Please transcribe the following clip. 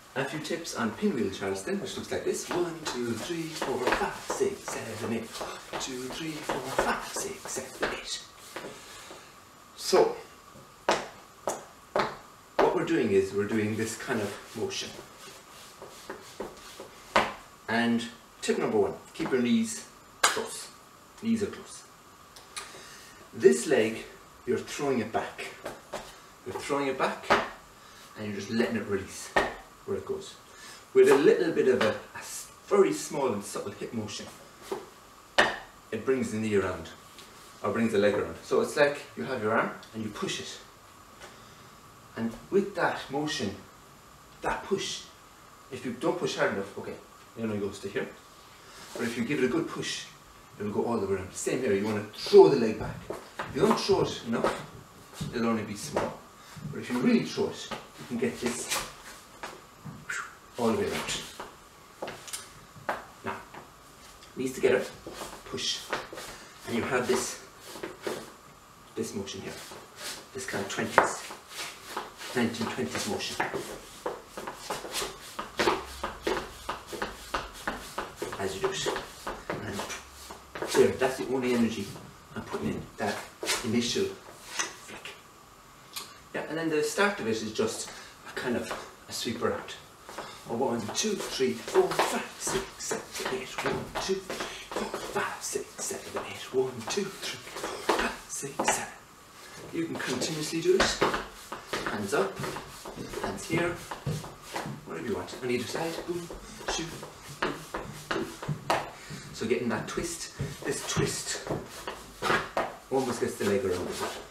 A few tips on pinwheel Charleston, which looks like this. 1, 2, 3, 4, 5, 6, 7, 8. 1, 2, 3, 4, 5, 6, 7, 8. So, what we're doing is we're doing this kind of motion. And tip number 1, keep your knees close. Knees are close. This leg, you're throwing it back. You're throwing it back and you're just letting it release where it goes. With a little bit of a very small and subtle hip motion, it brings the knee around, or brings the leg around. So it's like you have your arm and you push it. And with that motion, that push, if you don't push hard enough, okay, it only goes to here. But if you give it a good push, it will go all the way around. Same here, you want to throw the leg back. If you don't throw it enough, it'll only be small. But if you really throw it, you can get this all the way around. Now, knees together, push, and you have this motion here, this kind of 1920s motion. As you do it, and there, that's the only energy I'm putting in, that initial flick. Yeah, and then the start of it is just a kind of a sweep around. 1, 2, 3, 4, 5, 6, 7, 8. 1, 2, 3, 4, 5, 6, 7, 8. 1, 2, 3, 4, 5, 6, 7. You can continuously do it. Hands up, hands here, whatever you want. On either side. Boom, shoot, boom, boom. So getting that twist, this twist almost gets the leg around the foot.